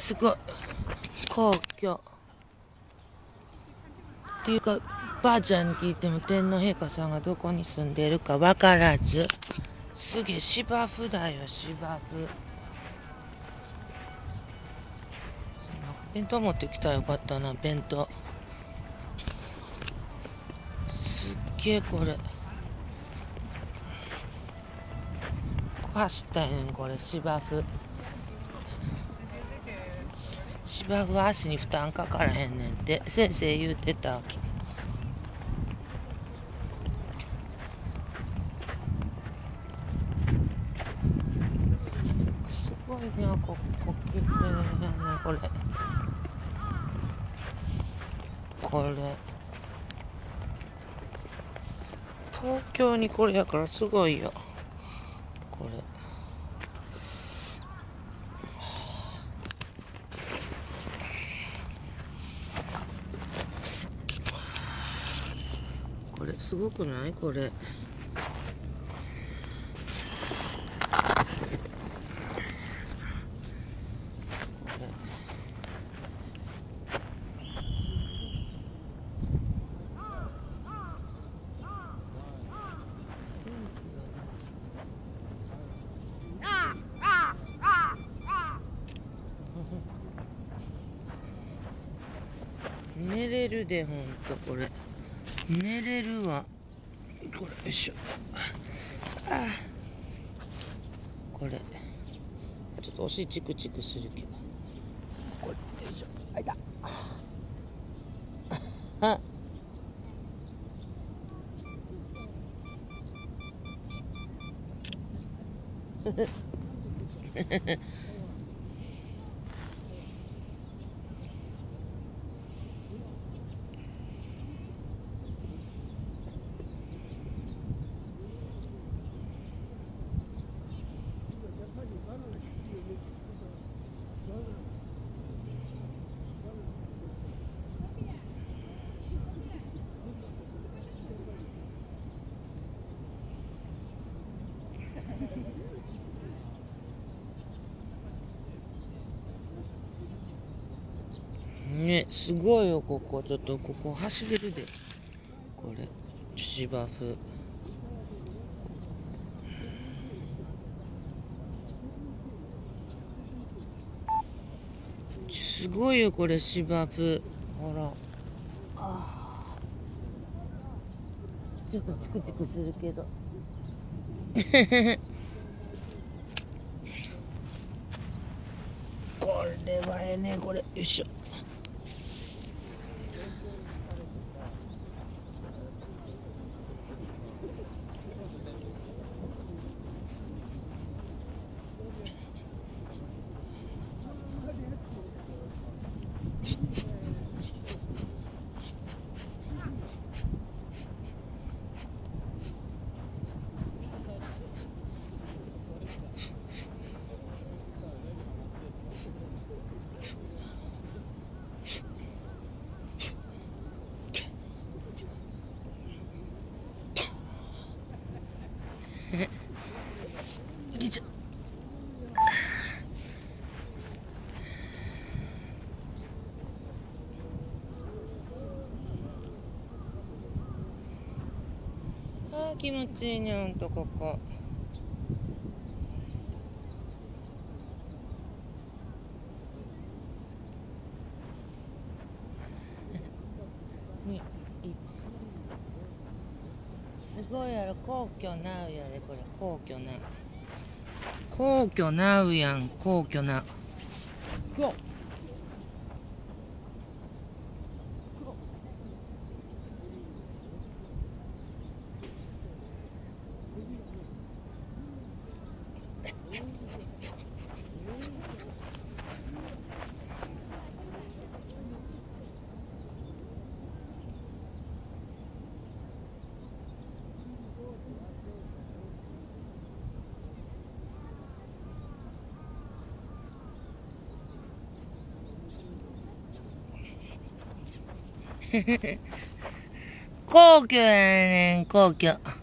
すごい皇居っていうか、ばあちゃんに聞いても天皇陛下さんがどこに住んでいるかわからず。すげえ芝生だよ、芝生。弁当持ってきたらよかったな、弁当。すっげえこれ走ったんやねん、これ芝生。芝生は足に負担かからへんねんって先生言うてた。すごいな、ここ綺麗やね、これ。これ東京にこれやからすごいよ、これ。これすごくない？これ寝れるで、ほんとこれ寝れるわ、これ。よいしょ。これちょっとお尻チクチクするけど、これよいしょ。あいた。あね、すごいよ、ここ。ちょっとここ走れるで、これ芝生。すごいよ、これ芝生。ほら、ちょっとチクチクするけど。これはええね、これ。よいしょ。よいしょ。あー気持ちいいにゃんと、ここ。すごいやろ、皇居なうやで、これ。皇居なう。皇居なうやん、皇居なう。皇居やねん、皇居。